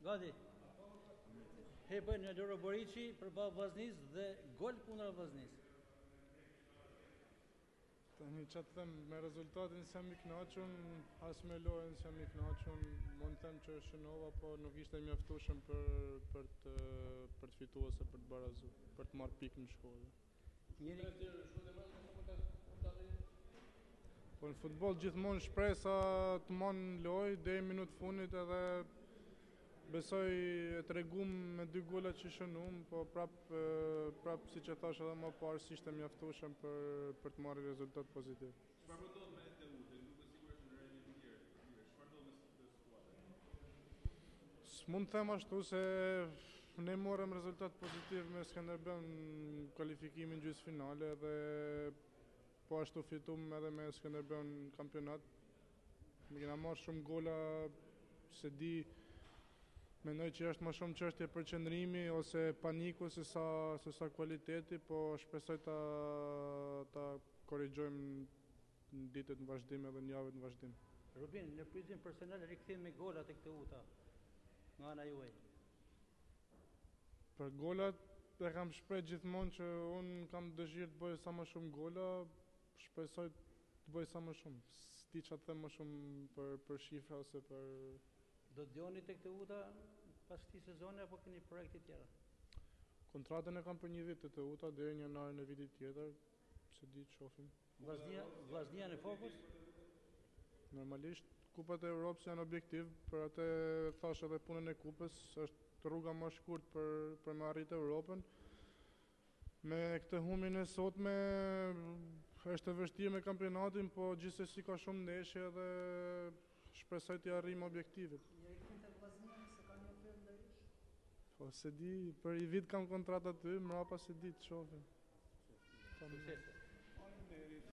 Gati. Hepën në Loro Borici përballë Vllaznis dhe gol kundër Vllaznis. Tani që të them, me rezultatin s'jam i kënaqur, as me lojën s'jam i kënaqur, mund të them që shënova, po nuk ishte mjaftueshëm për të fituar ose për të barazuar, për të marrë pikë në shkollë. Po në futboll gjithmonë shpresa të manë lojë deri në minutë fundit, edhe besoj e tregum me 2 gola që shënum, po prap siç e thash edhe më parë, s'ishte mjaftueshëm për të marrë rezultat pozitiv. Çfarë ndodh me Teutën? Duket sigurisht në rendin e tjerë. Çfarë ndodh me skuadrën? S'mund të them ashtu se ne morëm rezultat pozitiv me Skënderbeun në kualifikimin gjysmëfinale dhe po ashtu fitum edhe me Skënderbeun në kampionat. Ne kena marrë shumë gola, se di, mendoj që është më shumë çështje përqendrimi ose paniku se sa kualiteti, po shpresoj ta korrigjojmë në ditët në vazhdim edhe në javët në vazhdim. Rubin, në pritjen personal rikthim me gola tek Teuta nga ana juaj. Për golat e kam shpreh gjithmonë që unë kam dëshirë të bëj sa më shumë gola, shpresoj të bëj sa më shumë. S'di çfarë të them më shumë për shifra ose për. Do të djoni tek Teuta pas këtij sezoni apo keni projekte tjera? Kontratën e kam për 1 vit të Teuta deri në janarin e vitit tjetër, se di të shohim. Vllaznia në fokus? Normalisht kupat e Europës janë objektiv, për atë thash edhe punën e kupës, është rruga më shkurt për me arritë Europën. Me këtë humbjen e sotme është e vështirë me kampionatin, po gjithsesi ka shumë ndeshje dhe shpresoj të arrijmë objektivin. Po se di, për 1 vit kam kontratë aty, mrapa se di të shohim. Suksese.